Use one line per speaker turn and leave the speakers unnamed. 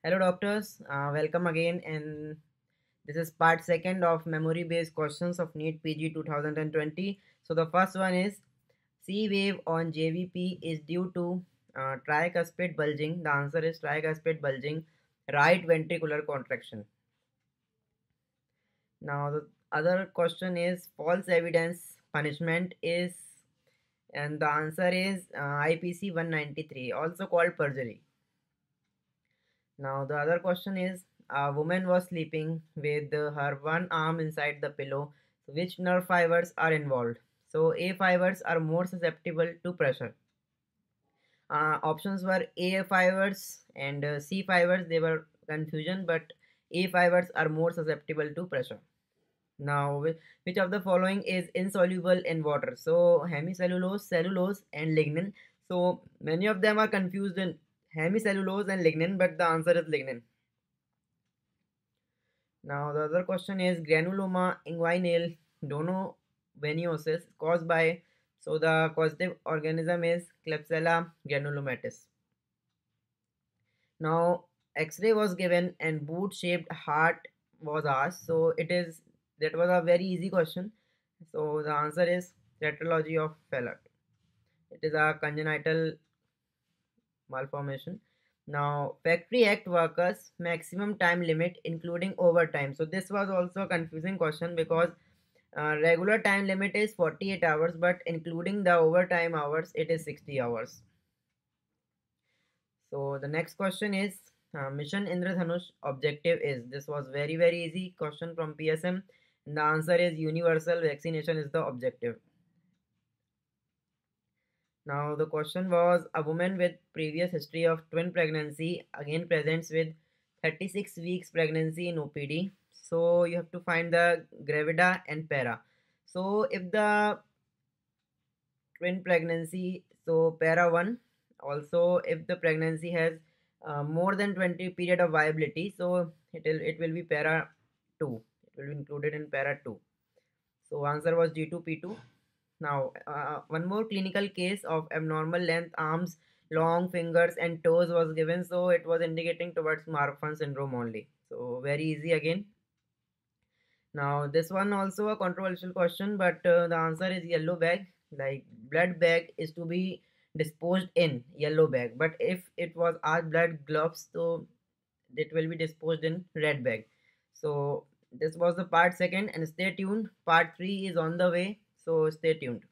Hello, doctors. Welcome again. And this is part second of memory based questions of NEET PG 2020. So, the first one is C wave on JVP is due to tricuspid bulging. The answer is tricuspid bulging, right ventricular contraction. Now, the other question is false evidence punishment is, and the answer is IPC 193, also called perjury. Now, the other question is a woman was sleeping with her one arm inside the pillow. So which nerve fibers are involved? So, A fibers are more susceptible to pressure. Options were A fibers and C fibers. They were confusion, but A fibers are more susceptible to pressure. Now, which of the following is insoluble in water? So, hemicellulose, cellulose, and lignin. So, many of them are confused in hemicellulose and lignin, but the answer is lignin. Now the other question is granuloma inguinale donovenosis caused by, so the causative organism is Klebsiella granulomatis. Now X-ray was given and boot-shaped heart was asked. So that was a very easy question. So the answer is tetralogy of Fallot. It is a congenital malformation. Now, Factory Act workers maximum time limit including overtime. So this was also a confusing question because regular time limit is 48 hours, but including the overtime hours, it is 60 hours. So the next question is Mission Indradhanush objective is. This was very easy question from PSM. And the answer is universal vaccination is the objective. Now the question was a woman with previous history of twin pregnancy again presents with 36 weeks pregnancy in OPD. So you have to find the gravida and para. So if the twin pregnancy, so para 1, also if the pregnancy has more than 20 period of viability, so it will be para 2. It will be included in para 2. So answer was G2P2. Now, one more clinical case of abnormal length arms, long fingers, and toes was given. So it was indicating towards Marfan syndrome only. So very easy again. Now this one also a controversial question, but the answer is yellow bag. Like blood bag is to be disposed in yellow bag, but if it was our blood gloves, so it will be disposed in red bag. So this was the part second, and stay tuned. Part 3 is on the way. So stay tuned.